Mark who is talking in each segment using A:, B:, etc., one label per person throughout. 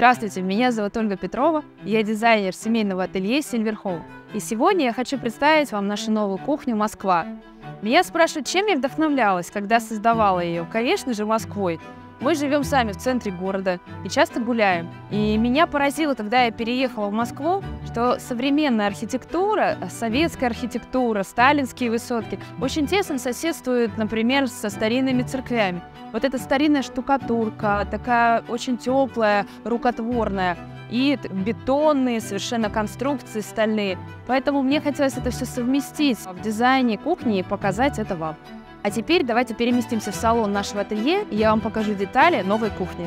A: Здравствуйте, меня зовут Ольга Петрова, я дизайнер семейного ателье Silver Home. И сегодня я хочу представить вам нашу новую кухню «Москва». Меня спрашивают, чем я вдохновлялась, когда создавала ее. Конечно же, Москвой. Мы живем сами в центре города и часто гуляем. И меня поразило, когда я переехала в Москву, что современная архитектура, советская архитектура, сталинские высотки очень тесно соседствуют, например, со старинными церквями. Вот эта старинная штукатурка, такая очень теплая, рукотворная, и бетонные совершенно конструкции стальные. Поэтому мне хотелось это все совместить в дизайне кухни и показать это вам. А теперь давайте переместимся в салон нашего ателье, и я вам покажу детали новой кухни.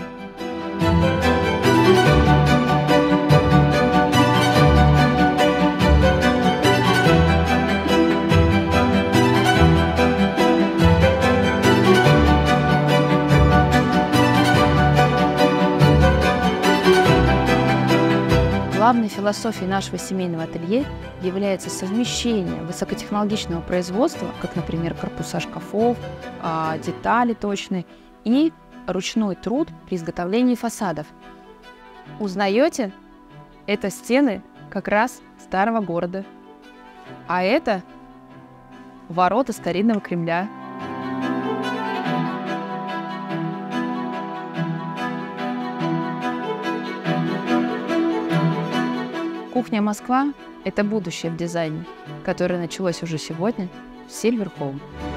A: Главной философией нашего семейного ателье является совмещение высокотехнологичного производства, как, например, корпуса шкафов, детали точные, и ручной труд при изготовлении фасадов. Узнаете? Это стены как раз старого города. А это ворота старинного Кремля. Кухня «Москва» — это будущее в дизайне, которое началось уже сегодня в Silver Home.